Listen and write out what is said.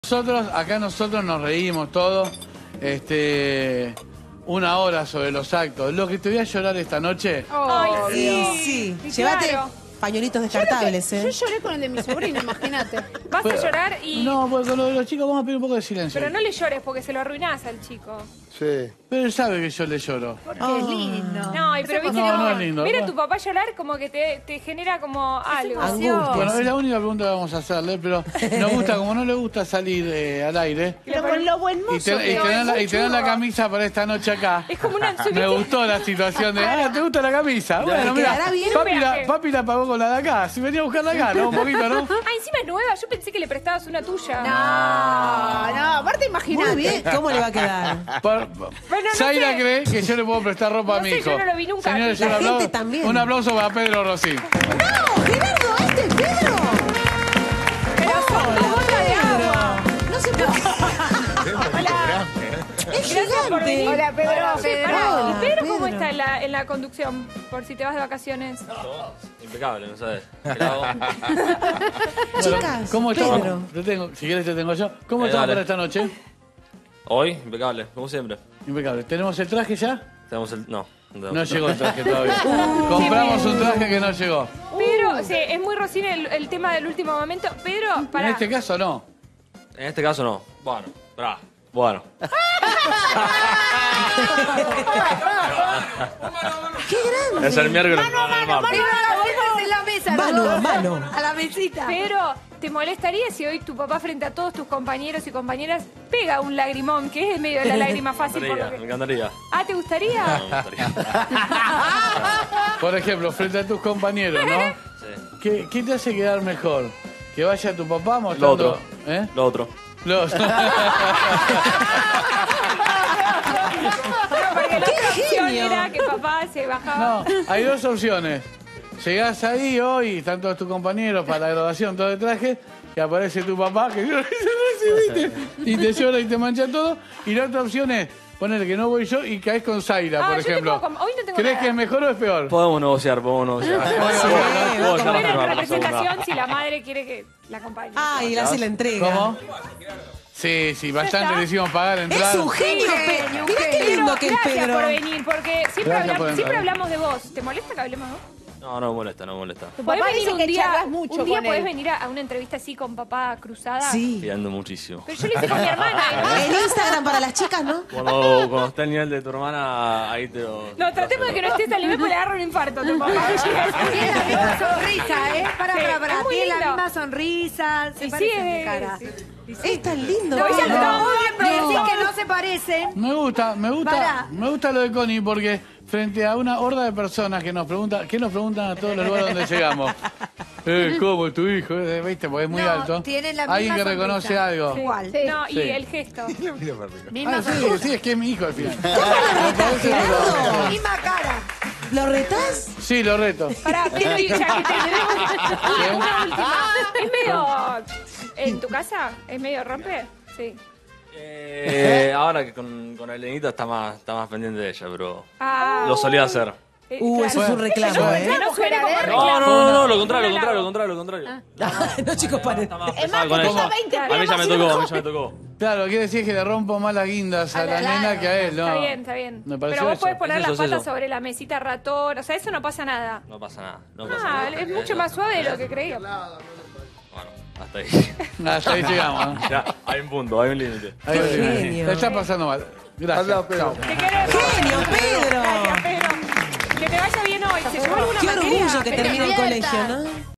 Nosotros nos reímos todos, 1 hora sobre los actos. Lo que te voy a llorar esta noche. Ay, Sí. sí. Llévate Claro. pañuelitos descartables, Yo lloré con el de mi sobrino, imagínate. Vas a llorar y... No, porque con lo de los chicos vamos a pedir un poco de silencio. Pero no le llores porque se lo arruinás al chico. Sí. Pero él sabe que yo le lloro. Porque es lindo. No, pero viste, No, no es lindo. ver a tu papá llorar como que te genera como algo. Angustia. Bueno, es la única pregunta que vamos a hacerle, pero nos gusta, como no le gusta salir al aire, Lo buen mozo. y tener la camisa para esta noche acá. Es como una... Me gustó la situación de, ¿te gusta la camisa? Bueno, mira, quedará bien. papi la pagó con la de acá. Si venía a buscarla acá, ¿no? Un poquito, ¿no? Ah, encima es nueva. Yo pensé que le prestabas una tuya. No, aparte imagínate. Muy bien, ¿cómo le va a quedar? no Zaira sé. cree que yo le puedo prestar ropa a No mi sé, hijo. yo no lo vi nunca. Señores, La un gente aplauso, también. un aplauso para Pedro Rossi. ¡No, Gerardo, este es Pedro! Pero son dos gotas de agua. No se puede. Hola. Es Gracias por venir. gigante. Hola, Pedro. Pará, Hola, ¿y Pedro cómo Pedro. está en la conducción? Por si te vas de vacaciones. Impecable, no sabes. Bravo. Chicas, ¿Cómo estamos? Pedro. Te tengo, si quieres te tengo yo. ¿Cómo estamos dale. para esta noche? Hoy, impecable, como siempre. Impecable. ¿Tenemos el traje ya? Tenemos el. No, No llegó el traje todavía. Compramos un traje que no llegó. Pero, sí, es muy Rosín el tema del último momento. Pedro, En pará. este caso no. En este caso no. Bueno, pará. Bueno. ¡Qué grande! Es el miércoles. En la mesa. Mano los dos, a mano. A la mesita. Pero, ¿te molestaría si hoy tu papá frente a todos tus compañeros y compañeras pega un lagrimón, que es en medio de la lágrima fácil? Por lo Me que... encantaría. Ah, ¿te gustaría? No, me gustaría. Por ejemplo, frente a tus compañeros, ¿no? Sí. ¿Qué te hace quedar mejor? ¿Que vaya tu papá mostrando...? Lo otro. ¿Eh? Lo otro. Porque la otra opción genio! era que papá se bajaba. No, hay dos opciones. Llegás ahí hoy, están todos tus compañeros para la graduación, todo de traje, y aparece tu papá, que no recibiste, y te llora y te mancha todo. Y la otra opción es poner que no voy yo y caes con Zaira, por yo te ejemplo. puedo hoy no tengo ¿Crees nada. que es mejor o es peor? Podemos negociar, podemos negociar. Puedo dejar la Bueno, firma en para la segunda. representación, si la madre quiere que la acompañe. Ah, y le hace la entrega. ¿Cómo? Sí, bastante está. le hicimos pagar entrada. Es un genio, Pedro. Mirá qué lindo que es Gracias Pedro. por venir, porque siempre, Gracias por siempre entrar. hablamos de vos. ¿Te molesta que hablemos de vos? No, no me molesta, no me molesta. Tu ¿Podés papá venir dice un que día, charlas mucho un día con podés él. venir a una entrevista así con papá cruzada? Sí. Pidiendo muchísimo. Pero yo lo hice con mi hermana. ¿eh? El Instagram para las chicas, ¿no? Cuando esté el nivel de tu hermana, ahí te lo. No, tratemos de que no estés al nivel porque le agarro un infarto a tu papá. Tiene la misma sonrisa, ¿eh? Pará. Es muy Tiene la lindo. misma sonrisa. Se Y sí, parecen de cara. Es tan lindo. No, Pedro. ella estaba muy bien, Pero pero decís que no se parecen. Pará. Me gusta lo de Connie porque frente a una horda de personas que nos preguntan a todos los lugares donde llegamos. ¿Cómo es tu hijo? ¿Viste? Porque es muy No, alto. tienen la misma Alguien que sonrisa. reconoce algo. Igual. No, y Sí. el gesto. Misma Ah, sonrisa. sí, es que es mi hijo al final. Gerardo? Misma cara. ¿Lo retás? Sí, lo reto. Pará, pero y ya que tenemos una última. Es medio... ¿En tu casa? ¿Es medio rompe? Sí. Ahora que con Elenita está más pendiente de ella, pero. Ah. Lo solía hacer. Eso es un reclamo, Que ¿eh? no suene como No, reclamo. No, lo contrario. No, chicos, paren. Está más Es pesada más, con que ella. ya 20 A mí ya me tocó. Claro, quiere decir que le rompo más las guindas a la nena que a él, ¿no? Está bien. Me pareció Pero vos eso. podés poner Es las eso, patas eso. sobre la mesita ratón. O sea, eso no pasa nada. No pasa nada. Ah, es mucho más suave de lo que creía. Bueno, hasta ahí. Hasta ahí llegamos. ¿no? Ya, hay un punto, hay un límite. Ahí va, genio. Te está pasando mal. Gracias. Chao. Te queremos. ¡Genio, Pedro! Gracias, Pedro. Que te vaya bien hoy. ¿Se llevó alguna Qué materia? orgullo que termine el despierta. colegio, ¿no?